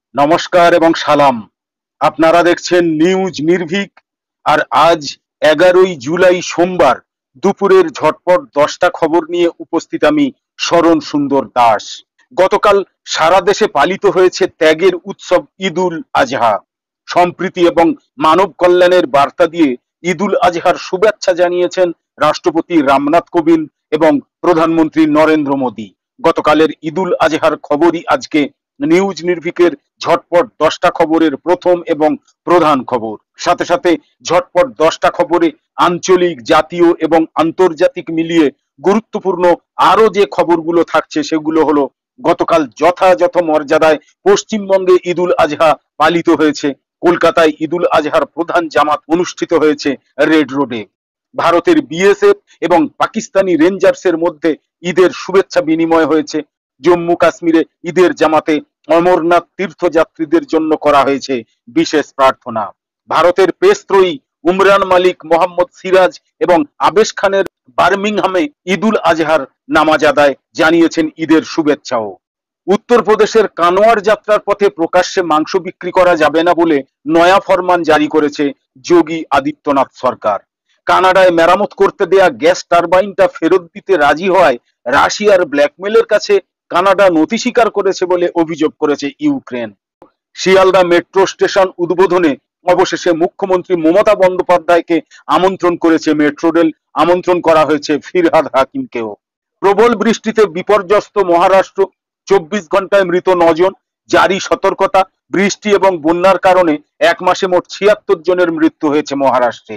নমস্কার এবং সালাম। আপনারা দেখছেন নিউজ নির্ভীক। আর আজ 11ই জুলাই সোমবার দুপুরের ঝটপট 10টা খবর নিয়ে উপস্থিত আমি শরণ সুন্দর দাস। গতকাল সারা দেশে পালিত হয়েছে ত্যাগের উৎসব ঈদুল আজহা। সম্প্রীতি এবং মানব কল্যাণের বার্তা দিয়ে ঈদুল আজহার শুভেচ্ছা জানিয়েছেন রাষ্ট্রপতি রামনাথ কোবিন্দ এবং প্রধানমন্ত্রী নরেন্দ্র মোদী। গতকালের ঈদুল আজহার খবরই আজকে নিউজ নির্ভীকের ঝটপট 10টা খবরের প্রথম এবং প্রধান খবর। সাথে সাথে ঝটপট 10টা খবরে আঞ্চলিক, জাতীয় এবং আন্তর্জাতিক মিলিয়ে গুরুত্বপূর্ণ আরো যে খবরগুলো থাকছে সেগুলো হলো, গতকাল যথাযথ মর্যাদায় পশ্চিমবঙ্গে ঈদুল আজহা পালিত হয়েছে। কলকাতায় ঈদুল আজহার প্রধান জামাত অনুষ্ঠিত হয়েছে রেড রোডে। ভারতের বিএসএফ এবং পাকিস্তানি রেঞ্জার্সের মধ্যে ঈদের শুভেচ্ছা বিনিময় হয়েছে। জম্মু কাশ্মীরে ঈদের জামাতে অমরনাথ তীর্থযাত্রীদের জন্য করা হয়েছে বিশেষ প্রার্থনা। ভারতের পেস ত্রয়ী উমরান মালিক, মোহাম্মদ সিরাজ এবং আবেশ খানের বার্মিংহামে ঈদুল আজহার নামাজ আদায় জানিয়েছেন ঈদের শুভেচ্ছাও। উত্তরপ্রদেশের কানোয়ার যাত্রার পথে প্রকাশ্যে মাংস বিক্রি করা যাবে না বলে নয়া ফরমান জারি করেছে যোগী আদিত্যনাথ সরকার। কানাডায় মেরামত করতে দেয়া গ্যাস টারবাইনটা ফেরত দিতে রাজি হওয়ায় রাশিয়ার ব্ল্যাকমেলের কাছে কানাডা নথি স্বীকার করেছে বলে অভিযোগ করেছে ইউক্রেন। শিয়ালদা মেট্রো স্টেশন উদ্বোধনে অবশেষে মুখ্যমন্ত্রী মমতা বন্দ্যোপাধ্যায়কে আমন্ত্রণ করেছে মেট্রো রেল। আমন্ত্রণ করা হয়েছে ফিরহাদ হাকিমকেও। প্রবল বৃষ্টিতে বিপর্যস্ত মহারাষ্ট্র, 24 ঘন্টায় মৃত 9 জন, জারি সতর্কতা। বৃষ্টি এবং বন্যার কারণে এক মাসে মোট 76 জনের মৃত্যু হয়েছে মহারাষ্ট্রে।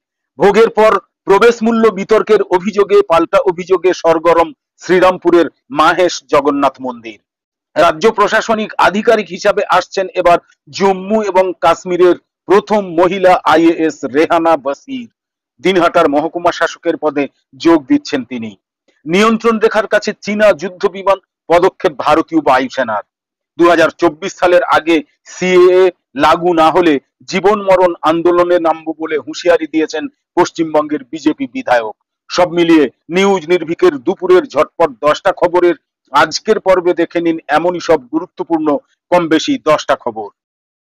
ভোগের পর প্রবেশ মূল্য বিতর্কের অভিযোগে পাল্টা অভিযোগে সরগরম শ্রীরামপুরের মাহেশ জগন্নাথ মন্দির। রাজ্য প্রশাসনিক আধিকারিক হিসাবে আসছেন এবার জম্মু এবং কাশ্মীরের প্রথম মহিলা আইএএস রেহানা বসির। দিনহাটার মহকুমা শাসকের পদে যোগ দিচ্ছেন তিনি। নিয়ন্ত্রণ রেখার কাছে চীনা যুদ্ধ বিমান, পদক্ষেপ ভারতীয় বায়ুসেনার। 2024 সালের আগে সিএএ লাগু না হলে জীবন মরণ আন্দোলনে নামবো বলে হুঁশিয়ারি দিয়েছেন পশ্চিমবঙ্গের বিজেপি বিধায়ক। সব মিলিয়ে নিউজ নির্ভীকের দুপুরের ঝটপট 10টা খবরের আজকের পর্বে দেখে নিন এমনই সব গুরুত্বপূর্ণ কম বেশি 10টা খবর।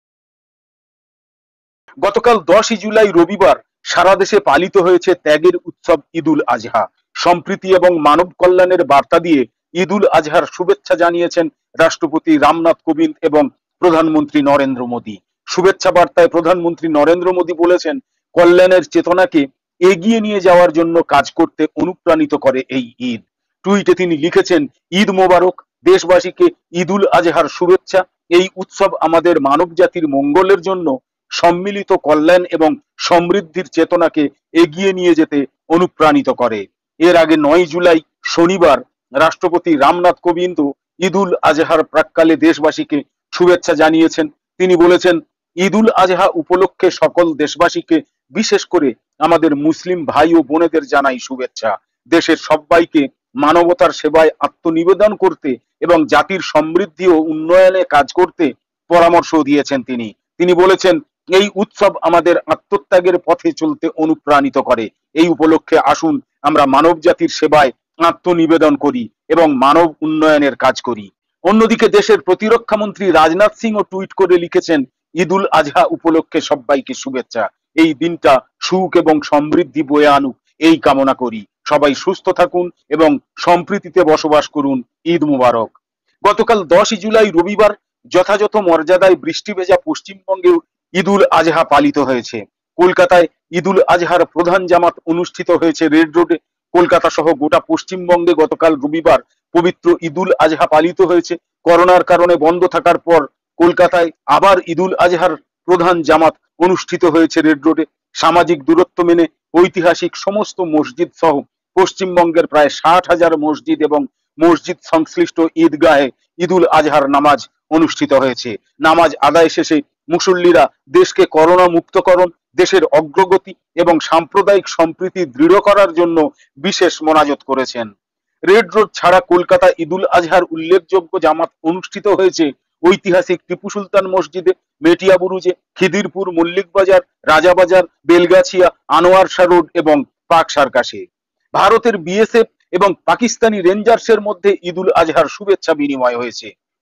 গতকাল 10ই জুলাই রবিবার সারা দেশে পালিত হয়েছে ত্যাগের উৎসব ঈদুল আজহা। সম্প্রীতি এবং মানব কল্যাণের বার্তা দিয়ে ঈদুল আজহার শুভেচ্ছা জানিয়েছেন রাষ্ট্রপতি রামনাথ কোবিন্দ এবং প্রধানমন্ত্রী নরেন্দ্র মোদী। শুভেচ্ছা বার্তায় প্রধানমন্ত্রী নরেন্দ্র মোদী বলেছেন, কল্যাণের চেতনাকে এগিয়ে নিয়ে যাওয়ার জন্য কাজ করতে অনুপ্রাণিত করে এই ঈদ। টুইটে তিনি লিখেছেন, ঈদ মোবারক, দেশবাসীকে ঈদুল আজহার শুভেচ্ছা। এই উৎসব আমাদের মানব জাতির মঙ্গলের জন্য সম্মিলিত কল্যাণ এবং সমৃদ্ধির চেতনাকে এগিয়ে নিয়ে যেতে অনুপ্রাণিত করে। এর আগে 9 জুলাই শনিবার রাষ্ট্রপতি রামনাথ কোবিন্দ ঈদুল আজহার প্রাক্কালে দেশবাসীকে শুভেচ্ছা জানিয়েছেন। তিনি বলেছেন, ঈদুল আজহা উপলক্ষে সকল দেশবাসীকে, বিশেষ করে আমাদের মুসলিম ভাই ও বোনেদের জানাই শুভেচ্ছা। দেশের সবাইকে মানবতার সেবায় আত্মনিবেদন করতে এবং জাতির সমৃদ্ধি ও উন্নয়নে কাজ করতে পরামর্শ দিয়েছেন তিনি। তিনি বলেছেন, এই উৎসব আমাদের আত্মত্যাগের পথে চলতে অনুপ্রাণিত করে। এই উপলক্ষে আসুন আমরা মানব জাতির সেবায় আত্মনিবেদন করি এবং মানব উন্নয়নের কাজ করি। অন্যদিকে দেশের প্রতিরক্ষা মন্ত্রী রাজনাথ সিংও টুইট করে লিখেছেন, ঈদুল আজহা উপলক্ষে সবাইকে শুভেচ্ছা। এই দিনটা সুখ এবং সমৃদ্ধি বয়ে আনুক এই কামনা করি। সবাই সুস্থ থাকুন এবং সম্প্রীতিতে বসবাস করুন। ঈদ মুবারক। গতকাল 10ই জুলাই রবিবার যথাযথ মর্যাদায় বৃষ্টি ভেজা পশ্চিমবঙ্গেও ঈদুল আজহা পালিত হয়েছে। কলকাতায় ঈদুল আজহার প্রধান জামাত অনুষ্ঠিত হয়েছে রেড রোডে। কলকাতা সহ গোটা পশ্চিমবঙ্গে গতকাল রবিবার পবিত্র ঈদুল আজহা পালিত হয়েছে। করোনার কারণে বন্ধ থাকার পর কলকাতায় আবার ঈদুল আজহার প্রধান জামাত অনুষ্ঠিত হয়েছে রেড রোডে। সামাজিক দূরত্ব মেনে ঐতিহাসিক সমস্ত মসজিদ সহ পশ্চিমবঙ্গের প্রায় 60,000 মসজিদ এবং মসজিদ সংশ্লিষ্ট ঈদগাহে ঈদুল আজহার নামাজ অনুষ্ঠিত হয়েছে। নামাজ আদায় শেষে মুসল্লিরা দেশকে করোনা মুক্তকরণ, দেশের অগ্রগতি এবং সাম্প্রদায়িক সম্প্রীতি দৃঢ় করার জন্য বিশেষ মোনাজাত করেছেন। রেড রোড ছাড়া কলকাতা ঈদুল আজহার উল্লেখযোগ্য জামাত অনুষ্ঠিত হয়েছে ঐতিহাসিক টিপু সুলতান মসজিদে, মেটিয়া বুরুজে, খিদিরপুর, মল্লিক বাজার, রাজাবাজার, বেলগাছিয়া, আনোয়ার শাহ রোড এবং পার্ক সার্কাসে। ভারতের বিএসএফ এবং পাকিস্তানি রেঞ্জার্সের মধ্যে ঈদুল আজহার শুভেচ্ছা বিনিময় হয়েছে।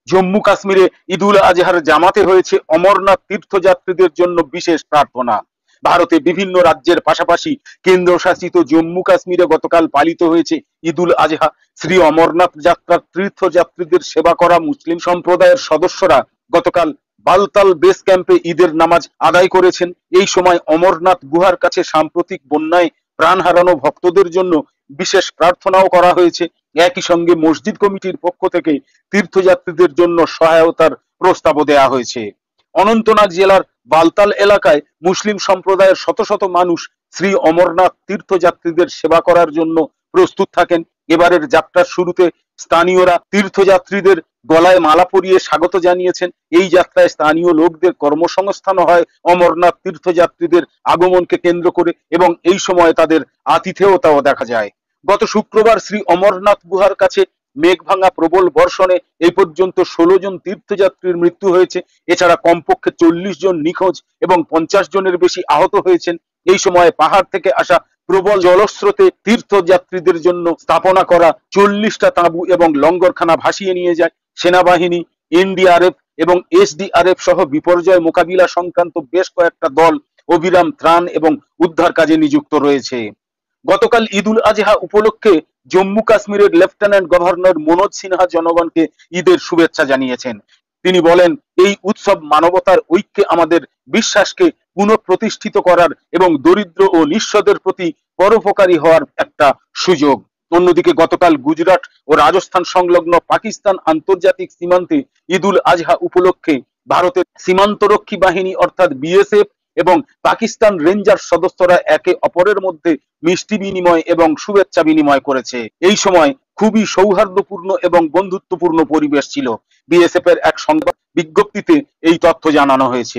জম্মু কাশ্মীরে ঈদুল আজহার জামাতে হয়েছে অমরনাথ তীর্থযাত্রীদের জন্য বিশেষ প্রার্থনা। ভারতে বিভিন্ন রাজ্যের পাশাপাশি কেন্দ্রশাসিত জম্মু কাশ্মীরে গতকাল পালিত হয়েছে ঈদুল আজহা। শ্রী অমরনাথ যাত্রার তীর্থযাত্রীদের সেবা করা মুসলিম সম্প্রদায়ের সদস্যরা গতকাল বালতাল বেস ক্যাম্পে ঈদের নামাজ আদায় করেছেন। এই সময় অমরনাথ গুহার কাছে সাম্প্রতিক বন্যায় প্রাণ হারানো ভক্তদের জন্য বিশেষ প্রার্থনাও করা হয়েছে। একই সঙ্গে মসজিদ কমিটির পক্ষ থেকে তীর্থযাত্রীদের জন্য সহায়তার প্রস্তাবও দেওয়া হয়েছে। অনন্তনাগ জেলার বালতাল এলাকায় মুসলিম সম্প্রদায়ের শত শত মানুষ শ্রী অমরনাথ তীর্থযাত্রীদের সেবা করার জন্য প্রস্তুত থাকেন। এবারের যাত্রার শুরুতে স্থানীয়রা তীর্থযাত্রীদের গলায় মালা পরিয়ে স্বাগত জানিয়েছেন। এই যাত্রায় স্থানীয় লোকদের কর্মসংস্থান হয় অমরনাথ তীর্থযাত্রীদের আগমনকে কেন্দ্র করে, এবং এই সময় তাদের আতিথেয়তাও দেখা যায়। গত শুক্রবার শ্রী অমরনাথ গুহার কাছে মেঘভাঙা প্রবল বর্ষণে এই পর্যন্ত 16 জন তীর্থযাত্রীর মৃত্যু হয়েছে। এছাড়া কমপক্ষে 40 জন নিখোঁজ এবং 50 জনের বেশি আহত হয়েছেন। এই সময় পাহাড় থেকে আসা প্রবল জলস্রোতে তীর্থযাত্রীদের জন্য স্থাপনা করা 40টা তাঁবু এবং লঙ্গরখানা ভাসিয়ে নিয়ে যায়। সেনাবাহিনী, এনডিআরএফ এবং এসডিআরএফ সহ বিপর্যয় মোকাবিলা সংক্রান্ত বেশ কয়েকটা দল অবিরাম ত্রাণ এবং উদ্ধার কাজে নিযুক্ত রয়েছে। গতকাল ঈদুল আজহা উপলক্ষে জম্মু কাশ্মীরের লেফটেন্যান্ট গভর্নর মনোজ সিনহা জনগণকে ঈদের শুভেচ্ছা জানিয়েছেন। তিনি বলেন, এই উৎসব মানবতার ঐক্যে আমাদের বিশ্বাসকে পুনঃপ্রতিষ্ঠিত করার এবং দরিদ্র ও নিঃস্বদের প্রতি পরোপকারী হওয়ার একটা সুযোগ। অন্যদিকে গতকাল গুজরাট ও রাজস্থান সংলগ্ন পাকিস্তান আন্তর্জাতিক সীমান্তে ঈদুল আজহা উপলক্ষে ভারতের সীমান্তরক্ষী বাহিনী অর্থাৎ বিএসএফ এবং পাকিস্তান রেঞ্জার সদস্যরা একে অপরের মধ্যে মিষ্টি বিনিময় এবং শুভেচ্ছা বিনিময় করেছে। এই সময় খুবই সৌহার্দ্যপূর্ণ এবং বন্ধুত্বপূর্ণ পরিবেশ ছিল। বিএসএফ এর এক সংবাদ বিজ্ঞপ্তিতে এই তথ্য জানানো হয়েছে।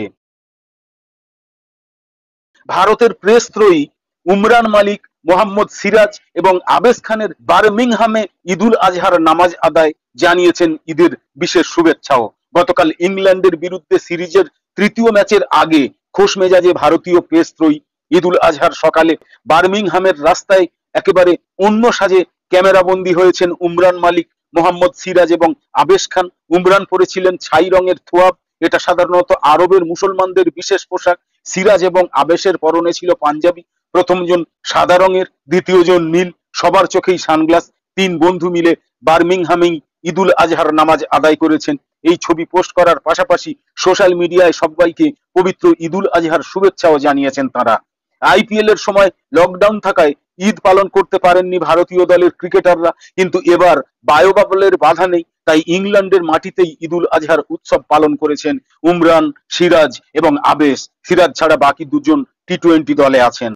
ভারতের প্রেস ত্রয়ী উমরান মালিক, মোহাম্মদ সিরাজ এবং আবেস খানের বার্মিংহামে ঈদুল আজহার নামাজ আদায় জানিয়েছেন ঈদের বিশেষ শুভেচ্ছাও। গতকাল ইংল্যান্ডের বিরুদ্ধে সিরিজের তৃতীয় ম্যাচের আগে খোশ মেজাজে ভারতীয় পেস ত্রয়ী ঈদুল আজহার সকালে বার্মিংহামের রাস্তায় একেবারে অন্য সাজে ক্যামেরাবন্দী হয়েছেন উমরান মালিক, মোহাম্মদ সিরাজ এবং আবেস খান। উমরান পরেছিলেন ছাই রঙের থোয়াব, এটা সাধারণত আরবের মুসলমানদের বিশেষ পোশাক। সিরাজ এবং আবেশের পরনে ছিল পাঞ্জাবি। প্রথমজন সাদা রঙের, দ্বিতীয়জন নীল, সবার চোখেই সানগ্লাস। তিন বন্ধু মিলে বার্মিংহামেই ঈদুল আজহার নামাজ আদায় করেছেন। এই ছবি পোস্ট করার পাশাপাশি সোশ্যাল মিডিয়ায় সবাইকে পবিত্র ঈদুল আজহার শুভেচ্ছাও জানিয়েছেন তারা। আইপিএল এর সময় লকডাউন থাকায় ঈদ পালন করতে পারেননি ভারতীয় দলের ক্রিকেটাররা, কিন্তু এবার বায়ুবাবলের বাধা নেই, তাই ইংল্যান্ডের মাটিতেই ঈদুল আজহার উৎসব পালন করেছেন উমরান, সিরাজ এবং আবেশ। সিরাজ ছাড়া বাকি দুজন টি-20 দলে আছেন।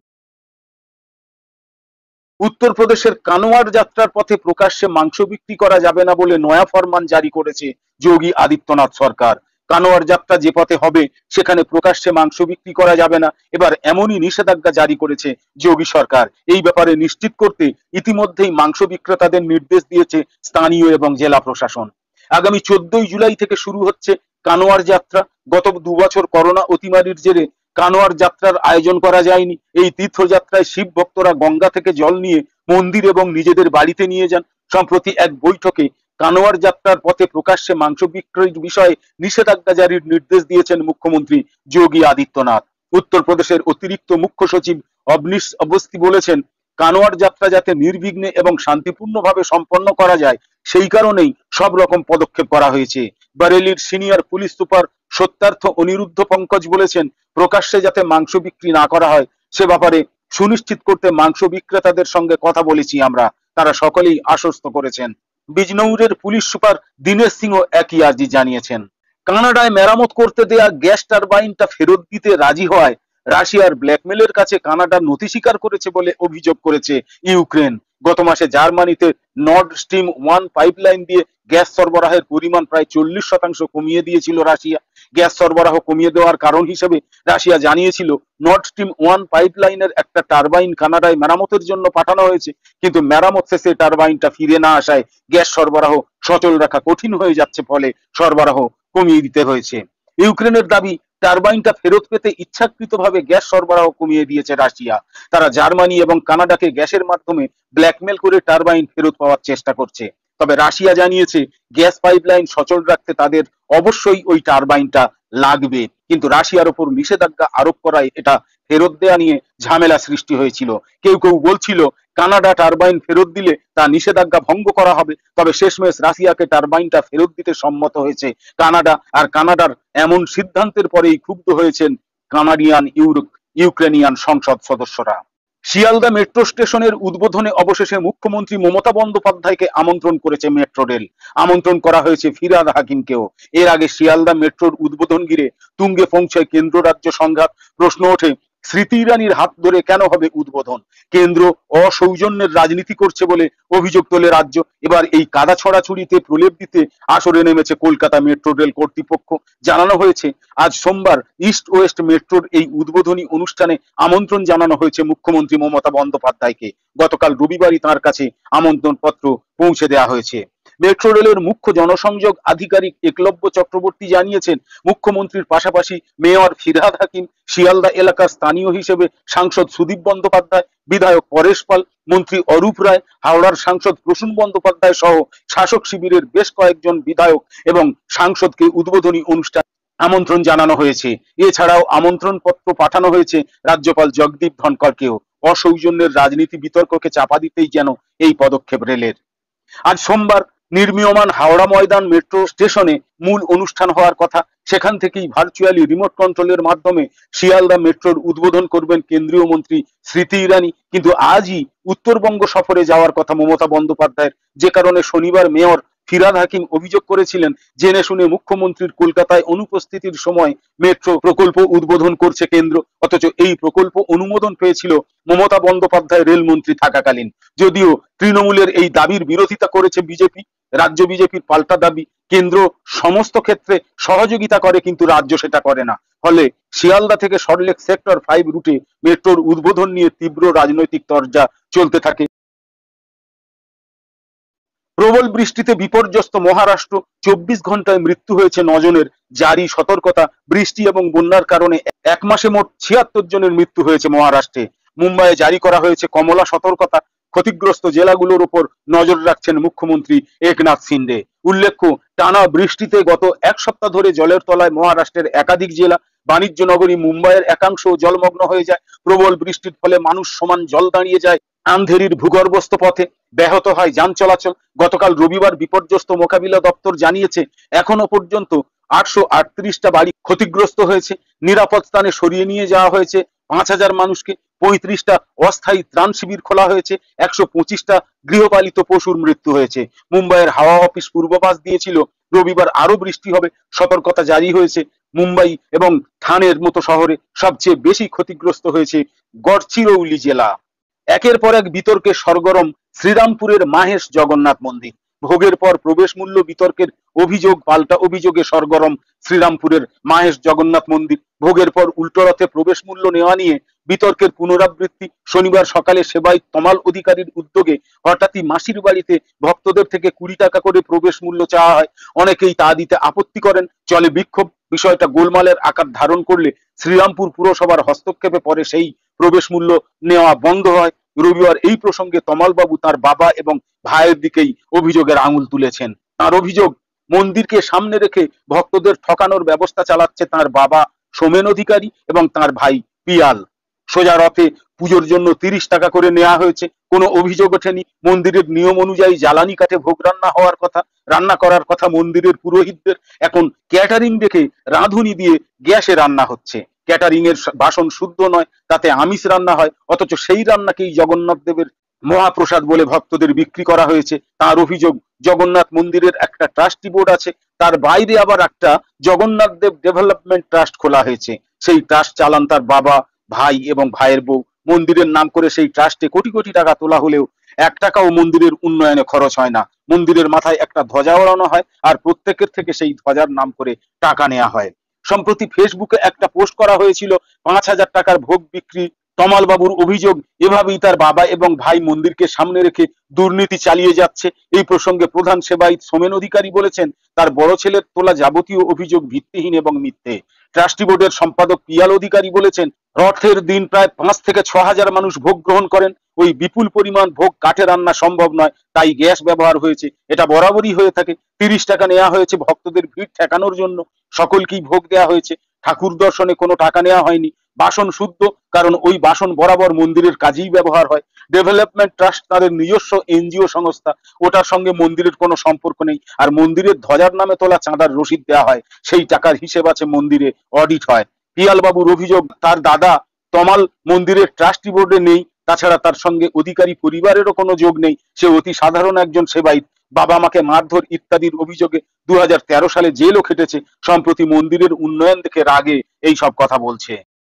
উত্তরপ্রদেশের কানোয়ার যাত্রার পথে প্রকাশ্যে মাংস বিক্রি করা যাবে না বলে নয়া ফরমান জারি করেছে যোগী আদিত্যনাথ সরকার। কানোয়ার যাত্রা যে পথে হবে সেখানে প্রকাশ্যে মাংস বিক্রি করা যাবে না, এবার এমনই নিষেধাজ্ঞা জারি করেছে যোগী সরকার। এই ব্যাপারে নিশ্চিত করতে ইতিমধ্যেই মাংস বিক্রেতাদের নির্দেশ দিয়েছে স্থানীয় এবং জেলা প্রশাসন। আগামী 14 জুলাই থেকে শুরু হচ্ছে কানোয়ার যাত্রা। গত 2 বছর করোনা অতিমারির জেরে কানোয়ার যাত্রার আয়োজন করা যায়নি। এই তীর্থযাত্রায় শিব ভক্তরা গঙ্গা থেকে জল নিয়ে মন্দির এবং নিজেদের বাড়িতে নিয়ে যান। সম্প্রতি এক বৈঠকে কানোয়ার যাত্রার পথে প্রকাশ্যে মাংস বিক্রির বিষয়ে নিষেধাজ্ঞা জারির নির্দেশ দিয়েছেন মুখ্যমন্ত্রী যোগী আদিত্যনাথ। উত্তরপ্রদেশের অতিরিক্ত মুখ্য সচিব অবনীশ অবস্তি বলেছেন, কানোয়ার যাত্রা যাতে নির্বিঘ্নে এবং শান্তিপূর্ণভাবে সম্পন্ন করা যায় সেই কারণেই সব রকম পদক্ষেপ করা হয়েছে। বারেলির senior police super Satyarth Anirudh Pankaj বলেছেন, প্রকাশ্যে যাতে মাংস বিক্রি না করা হয় সে ব্যাপারে সুনিশ্চিত করতে মাংস বিক্রেতাদের সঙ্গে কথা বলেছি আমরা, তারা সকলেই আশ্বস্ত করেছেন। বিজনৌরের পুলিশ সুপার দীনেশ সিংও একই আর্জি জানিয়েছেন। কানাডায় মেরামত করতে দেয়া গ্যাস টারবাইনটা ফেরত দিতে রাজি হওয়ায় রাশিয়ার ব্ল্যাকমেলের কাছে কানাডা নথি স্বীকার করেছে বলে অভিযোগ করেছে ইউক্রেন। গত মাসে জার্মানিতে নর্ড স্ট্রিম 1 পাইপলাইন দিয়ে গ্যাস সরবরাহের পরিমাণ প্রায় 40% কমিয়ে দিয়েছিল রাশিয়া। গ্যাস সরবরাহ কমিয়ে দেওয়ার কারণ হিসেবে রাশিয়া জানিয়েছিল নর্ড স্ট্রিম 1 পাইপলাইনের একটা টারবাইন কানাডায় মেরামতের জন্য পাঠানো হয়েছে, কিন্তু মেরামত শেষে টারবাইনটা ফিরে না আসায় গ্যাস সরবরাহ সচল রাখা কঠিন হয়ে যাচ্ছে, ফলে সরবরাহ কমিয়ে দিতে হয়েছে। ইউক্রেনের দাবি, টারবাইনটা ফেরত পেতে ইচ্ছাকৃতভাবে গ্যাস সরবরাহ কমিয়ে দিয়েছে রাশিয়া। তারা জার্মানি এবং কানাডাকে গ্যাসের মাধ্যমে ব্ল্যাকমেল করে টারবাইন ফেরত পাওয়ার চেষ্টা করছে। তবে রাশিয়া জানিয়েছে গ্যাস পাইপলাইন সচল রাখতে তাদের অবশ্যই ওই টারবাইনটা লাগবে, কিন্তু রাশিয়ার ওপর নিষেধাজ্ঞা আরোপ করায় এটা ফেরত দেয়া নিয়ে ঝামেলা সৃষ্টি হয়েছিল। কেউ কেউ বলছিল কানাডা টারবাইন ফেরত দিলে তা নিষেধাজ্ঞা ভঙ্গ করা হবে, তবে শেষমেশ রাশিয়াকে টারবাইনটা ফেরত দিতে সম্মত হয়েছে কানাডা। আর কানাডার এমন সিদ্ধান্তের পরেই ক্ষুব্ধ হয়েছেন কানাডিয়ান ইউক্রেনিয়ান সংসদ সদস্যরা। শিয়ালদা মেট্রো স্টেশনের উদ্বোধনে অবশেষে মুখ্যমন্ত্রী মমতা বন্দ্যোপাধ্যায়কে আমন্ত্রণ করেছে মেট্রো রেল। আমন্ত্রণ করা হয়েছে ফিরহাদ হাকিমকেও। এর আগে শিয়ালদা মেট্রোর উদ্বোধন ঘিরে তুঙ্গে পৌঁছায় কেন্দ্র রাজ্য সংঘাত। প্রশ্ন ওঠে, স্মৃতি ইরানির হাত ধরে কেন হবে উদ্বোধন? কেন্দ্র অসৌজন্যের রাজনীতি করছে বলে অভিযোগ তোলে রাজ্য। এবার এই কাদা ছড়াছড়িতে প্রলেপ দিতে আসরে নেমেছে কলকাতা মেট্রো রেল কর্তৃপক্ষ। জানানো হয়েছে আজ সোমবার ইস্ট ওয়েস্ট মেট্রোর এই উদ্বোধনী অনুষ্ঠানে আমন্ত্রণ জানানো হয়েছে মুখ্যমন্ত্রী মমতা বন্দ্যোপাধ্যায়কে। গতকাল রবিবারই তার কাছে আমন্ত্রণ পত্র পৌঁছে দেওয়া হয়েছে। মেট্রো রেলের মুখ্য জনসংযোগ আধিকারিক একলব্য চক্রবর্তী জানিয়েছেন, মুখ্যমন্ত্রীর পাশাপাশি মেয়র ফিরহাদ হাকিম, শিয়ালদা এলাকার স্থানীয় হিসেবে সাংসদ সুদীপ বন্দ্যোপাধ্যায়, বিধায়ক পরেশ পাল, মন্ত্রী অরূপ রায়, হাওড়ার সাংসদ প্রসূন বন্দ্যোপাধ্যায় সহ শাসক শিবিরের বেশ কয়েকজন বিধায়ক এবং সাংসদকে উদ্বোধনী অনুষ্ঠান আমন্ত্রণ জানানো হয়েছে। এছাড়াও আমন্ত্রণ পত্র পাঠানো হয়েছে রাজ্যপাল জগদীপ ধনকরকেও। অসৌজন্যের রাজনীতি বিতর্ককে চাপা দিতেই যেন এই পদক্ষেপ রেলের। আজ সোমবার নির্মীয়মান হাওড়া ময়দান মেট্রো স্টেশনে মূল অনুষ্ঠান হওয়ার কথা। সেখান থেকেই ভার্চুয়ালি রিমোট কন্ট্রোলের মাধ্যমে শিয়ালদা মেট্রোর উদ্বোধন করবেন কেন্দ্রীয় মন্ত্রী স্মৃতি ইরানি। কিন্তু আজই উত্তরবঙ্গ সফরে যাওয়ার কথা মমতা বন্দ্যোপাধ্যায়ের, যে কারণে শনিবার মেয়র ফিরহাদ হাকিম অভিযোগ করেছিলেন জেনে শুনে মুখ্যমন্ত্রীর কলকাতায় অনুপস্থিতির সময় মেট্রো প্রকল্প উদ্বোধন করছে কেন্দ্র। অথচ এই প্রকল্প অনুমোদন পেয়েছিল মমতা বন্দ্যোপাধ্যায় রেলমন্ত্রী থাকাকালীন। যদিও তৃণমূলের এই দাবির বিরোধিতা করেছে বিজেপি। রাজ্য বিজেপির পাল্টা দাবি, কেন্দ্র সমস্ত ক্ষেত্রে সহযোগিতা করে কিন্তু রাজ্য সেটা করে না। ফলে শিয়ালদা থেকে সল্টলেক সেক্টর 5 রুটে মেট্রোর উদ্বোধন নিয়ে তীব্র রাজনৈতিক তরজা চলতে থাকে। প্রবল বৃষ্টিতে বিপর্যস্ত মহারাষ্ট্র, 24 ঘন্টায় মৃত্যু হয়েছে 9 জনের, জারি সতর্কতা। বৃষ্টি এবং বন্যার কারণে এক মাসে মোট 76 জনের মৃত্যু হয়েছে মহারাষ্ট্রে। মুম্বাইয়ে জারি করা হয়েছে কমলা সতর্কতা। ক্ষতিগ্রস্ত জেলাগুলোর উপর নজর রাখছেন মুখ্যমন্ত্রী একনাথ শিন্ডে। উল্লেখ্য, টানা বৃষ্টিতে গত এক সপ্তাহ ধরে জলের তলায় মহারাষ্ট্রের একাধিক জেলা। বাণিজ্য নগরী মুম্বাইয়ের একাংশ জলমগ্ন হয়ে যায়। প্রবল বৃষ্টির ফলে মানুষ সমান জল দাঁড়িয়ে যায় আন্ধেরির ভূগর্ভস্থ পথে, ব্যাহত হয় যান চলাচল। গতকাল রবিবার বিপর্যস্ত মোকাবিলা দপ্তর জানিয়েছে এখনো পর্যন্ত 838টা বাড়ি ক্ষতিগ্রস্ত হয়েছে। নিরাপদ স্থানে সরিয়ে নিয়ে যাওয়া হয়েছে 5000 মানুষকে। 35টা অস্থায়ী ত্রাণ শিবির খোলা হয়েছে। 125টা গৃহপালিত পশুর মৃত্যু হয়েছে। মুম্বাইয়ের হাওয়া অফিস পূর্বাভাস দিয়েছিল রবিবার আরো বৃষ্টি হবে। সতর্কতা জারি হয়েছে। মুম্বাই এবং ঠানের মতো শহরে সবচেয়ে বেশি ক্ষতিগ্রস্ত হয়েছে গড়চিরৌলি জেলা। একের পর এক বিতর্কে সরগরম শ্রীরামপুরের মাহেশ জগন্নাথ মন্দির। ভোগের পর প্রবেশ মূল্য বিতর্কের অভিযোগ পাল্টা অভিযোগে সরগরম শ্রীরামপুরের মাহেশ জগন্নাথ মন্দির। ভোগের পর উল্টো রথে প্রবেশ মূল্য নেওয়া নিয়ে বিতর্কের পুনরাবৃত্তি। শনিবার সকালে সেবায়িত তমাল অধিকারীর উদ্যোগে হঠাৎই মাসির বাড়িতে ভক্তদের থেকে 20 টাকা করে প্রবেশ মূল্য চাওয়া হয়। অনেকেই তা দিতে আপত্তি করেন, চলে বিক্ষোভ। বিষয়টা গোলমালের আকার ধারণ করলে শ্রীরামপুর পুরসভার হস্তক্ষেপে পরে সেই প্রবেশ মূল্য নেওয়া বন্ধ হয়। রবিবার এই প্রসঙ্গে তমালবাবু তার বাবা এবং ভাইয়ের দিকেই অভিযোগের আঙুল তুলেছেন। তার অভিযোগ, মন্দিরকে সামনে রেখে ভক্তদের ঠকানোর ব্যবস্থা চালাচ্ছে তার বাবা সোমেন অধিকারী এবং তার ভাই পিয়াল। সোজা রথে পুজোর জন্য 30 টাকা করে নেওয়া হয়েছে, কোনো অভিযোগ ওঠেনি। মন্দিরের নিয়ম অনুযায়ী জ্বালানি কাঠে ভোগ রান্না করার কথা মন্দিরের পুরোহিতদের। এখন ক্যাটারিং ডেকে রাঁধুনি দিয়ে গ্যাসে রান্না হচ্ছে। ক্যাটারিং এর বাসন শুদ্ধ নয়, তাতে আমিষ রান্না হয়। অথচ সেই রান্নাকেই জগন্নাথ দেবের মহাপ্রসাদ বলে ভক্তদের বিক্রি করা হয়েছে। তার অভিযোগ, জগন্নাথ মন্দিরের একটা ট্রাস্টি বোর্ড আছে, তার বাইরে আবার একটা জগন্নাথ দেব ডেভেলপমেন্ট ট্রাস্ট খোলা হয়েছে। সেই ট্রাস্ট চালান তার বাবা, ভাই এবং ভাইয়ের বউ। মন্দিরের নাম করে সেই ট্রাস্টে কোটি কোটি টাকা তোলা হলেও 1 টাকাও মন্দিরের উন্নয়নে খরচ হয় না। মন্দিরের মাথায় একটা ধ্বজা ওড়ানো হয় আর প্রত্যেকের থেকে সেই ধ্বজার নাম করে টাকা নেওয়া হয়। সম্প্রতি ফেসবুকে একটা পোস্ট করা হয়েছিল 5000 টাকার ভোগ বিক্রি তমাল বাবুর অভিযোগ, এভাবেই তার বাবা এবং ভাই মন্দিরকে সামনে রেখে দুর্নীতি চালিয়ে যাচ্ছে। এই প্রসঙ্গে প্রধান সেবায়িত সোমেন অধিকারী বলেছেন, তার বড় ছেলের তোলা যাবতীয় অভিযোগ ভিত্তিহীন এবং মিথ্যে। ট্রাস্টি বোর্ডের সম্পাদক পিয়াল অধিকারী বলেছেন, রথের দিন প্রায় 5 থেকে 6 হাজার মানুষ ভোগ গ্রহণ করেন। ওই বিপুল পরিমাণ ভোগ কাঠে রান্না সম্ভব নয়, তাই গ্যাস ব্যবহার হয়েছে। এটা বরাবরই হয়ে থাকে। 30 টাকা নেওয়া হয়েছে ভক্তদের ভিড় ঠেকানোর জন্য। সকলকেই ভোগ দেওয়া হয়েছে। ঠাকুর দর্শনে কোনো টাকা নেওয়া হয়নি। বাসন শুদ্ধ, কারণ ওই বাসন বরাবর মন্দিরের কাজেই ব্যবহার হয়। ডেভেলপমেন্ট ট্রাস্ট তাদের নিজস্ব এনজিও সংস্থা, ওটার সঙ্গে মন্দিরের কোনো সম্পর্ক নেই। আর মন্দিরের ধ্বজার নামে তোলা চাঁদার রসিদ দেওয়া হয়, সেই টাকার হিসেব আছে মন্দিরে, অডিট হয়। পিয়াল বাবুর অভিযোগ, তার দাদা তমাল মন্দিরের ট্রাস্টি বোর্ডে নেই। তাছাড়া তার সঙ্গে অধিকারী পরিবারেরও কোনো যোগ নেই। সে অতি সাধারণ একজন সেবায়িত। বাবা মাকে মারধর ইত্যাদির অভিযোগে 2013 সালে জেলও খেটেছে। সম্প্রতি মন্দিরের উন্নয়ন দেখে রাগে এই সব কথা বলছে।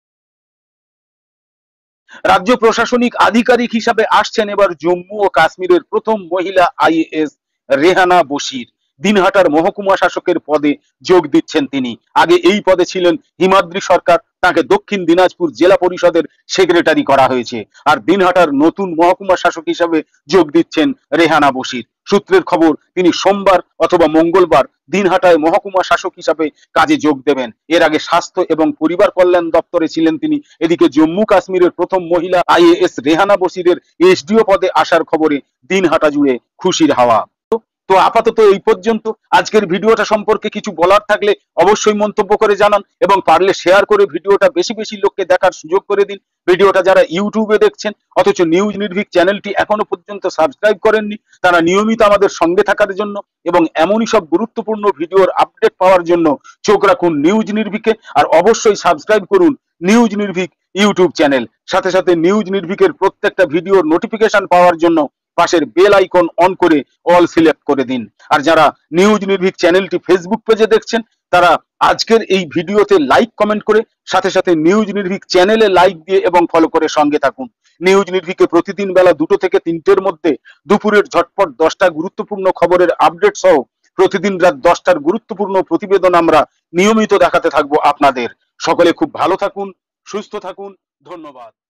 রাজ্য প্রশাসনিক আধিকারিক হিসাবে আসছেন এবার জম্মু ও কাশ্মীরের প্রথম মহিলা আইএএস রেহানা বশির। দিনহাটার মহকুমা শাসকের পদে যোগ দিচ্ছেন তিনি। আগে এই পদে ছিলেন হিমাদ্রি সরকার, তাকে দক্ষিণ দিনাজপুর জেলা পরিষদের সেক্রেটারি করা হয়েছে। আর দিনহাটার নতুন মহকুমা শাসক হিসাবে যোগ দিচ্ছেন রেহানা বশির। সূত্রের খবর, তিনি সোমবার অথবা মঙ্গলবার দিনহাটায় মহকুমা শাসক হিসাবে কাজে যোগ দেবেন। এর আগে স্বাস্থ্য এবং পরিবার কল্যাণ দপ্তরে ছিলেন তিনি। এদিকে জম্মু কাশ্মীরের প্রথম মহিলা আইএএস রেহানা বশিরের এসডিও পদে আসার খবরে দিনহাটা জুড়ে খুশির হাওয়া। তো আপাতত এই পর্যন্ত। আজকের ভিডিওটা সম্পর্কে কিছু বলার থাকলে অবশ্যই মন্তব্য করে জানান, এবং পারলে শেয়ার করে ভিডিওটা বেশি বেশি লোককে দেখার সুযোগ করে দিন। ভিডিওটা যারা ইউটিউবে দেখছেন অথচ নিউজ নির্ভীক চ্যানেলটি এখনো পর্যন্ত সাবস্ক্রাইব করেননি, তারা নিয়মিত আমাদের সঙ্গে থাকার জন্য এবং এমনই সব গুরুত্বপূর্ণ ভিডিওর আপডেট পাওয়ার জন্য চোখ রাখুন নিউজ নির্ভীকে। আর অবশ্যই সাবস্ক্রাইব করুন নিউজ নির্ভীক ইউটিউব চ্যানেল। সাথে সাথে নিউজ নির্ভীকের প্রত্যেকটা ভিডিওর নোটিফিকেশন পাওয়ার জন্য পাশের বেল আইকন অন করে অল সিলেক্ট করে দিন। আর যারা নিউজ নির্ভীক চ্যানেলটি ফেসবুক পেজে দেখছেন, তারা আজকের এই ভিডিওতে লাইক কমেন্ট করে সাথে সাথে নিউজ নির্ভীক চ্যানেলে লাইক দিয়ে এবং ফলো করে সঙ্গে থাকুন। নিউজ নির্ভীকে প্রতিদিন বেলা 2টো থেকে 3টের মধ্যে দুপুরের ঝটপট 10টা গুরুত্বপূর্ণ খবরের আপডেট সহ প্রতিদিন রাত 10টার গুরুত্বপূর্ণ প্রতিবেদন আমরা নিয়মিত দেখাতে থাকবো আপনাদের। সকলে খুব ভালো থাকুন, সুস্থ থাকুন। ধন্যবাদ।